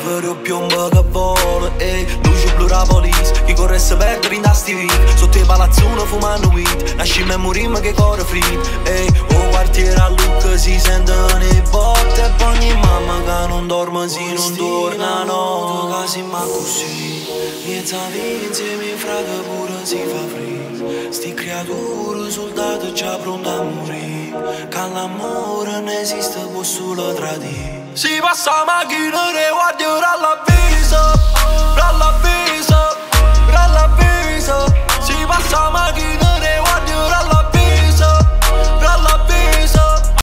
vero piombo che vola, ehi, luce blu la police. Chi corre se perde in sti vit, sotto i palazzoni fumando weed. Nascimmo e morimmo che cuore frit, ehi, o quartiere a Lucca si sentono i botte. E poi ogni mamma che non dorme si non torna, no. Tu casi ma così, miezza vita insieme in fraga pure si fa freddo. Sti creature soldati già pronti a morire, che l'amore non esiste può solo tradire. Si passa la macchina e guardi ora